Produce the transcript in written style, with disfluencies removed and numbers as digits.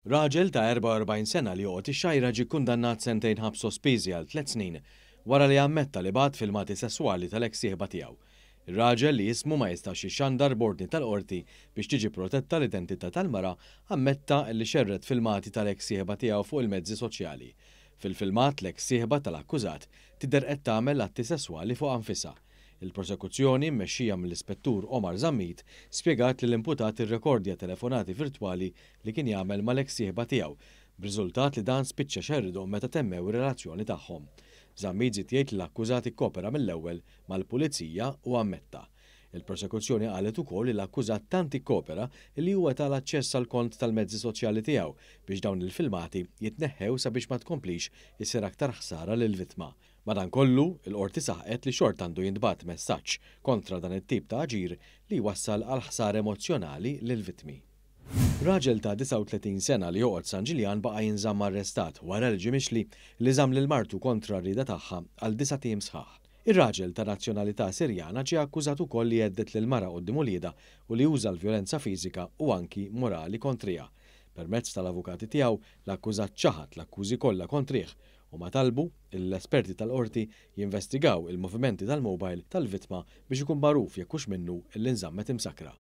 Raġel ta' 44 sena li joqgħod ix-xajra ġie kkundannat sentejn ħabs sospiżi għal 3 snin wara li ammetta li bagħat filmati sesswali tal-eks sieħba tiegħu. Ir-raġel li jismu ma jistax jixxandar b'ordni tal-qorti biex tiġi protetta l-identità tal-mara ammetta li xerret filmati tal-eks sieħba tiegħu fuq il-mezzi soċjali. Fil-filmat l-eks sieħba tal-akkużat tidher qed tagħmel atti sesswali fuq anfisha. Il-prosekuzzjoni mmexxija mill-Ispettur Omar Zammit spjegat li l-imputat irrekordja telefonati virtwali li kien jagħmel mal-eks sieħba tiegħu, b'riżultat li dan spiċċa xerridu meta temmew ir-relazzjoni tagħhom. Zammit żied jgħid li l-akkużat ikkopera mill-ewwel mal-pulizija u ammetta. Il-prosekuzzjoni qalet ukoll li l-akkużat tant ikkopera li huwa tal-aċċess għal kont tal-mezzi soċjali tiegħu biex dawn il-filmati jitneħħew sabiex ma tkomplix issir aktar ħsara lill-vittma. Madankollu, il-qorti saħqet li xort għandu jintbagħat messaġġ kontra dan it-tip ta' aġir li wassal għal ħsar emozjonali lill-vittmi. Raġel ta' 39 sena li joqgħod San Ġiljan baqa' jinżamm arrestat wara li ġie mixli li żamm lil martu kontra r-rieda tagħha għal 9 tiem sħaħ. Ir-raġel ta' nazzjonalità Sirjana ġie akkużat ukoll li għeddet lil mara quddiem uliedha u li uża l-vjolenza fiżika u anki morali kontrija. Permezz tal-avukati tiegħu l-akkużat ċaħat l-akkużi kollha kontrih u ma talbu l-esperti tal-qorti jinvestigaw il-movimenti tal-mobile tal-vittma biex ikun magħruf jekk hux minnu l-inżammet imsakra.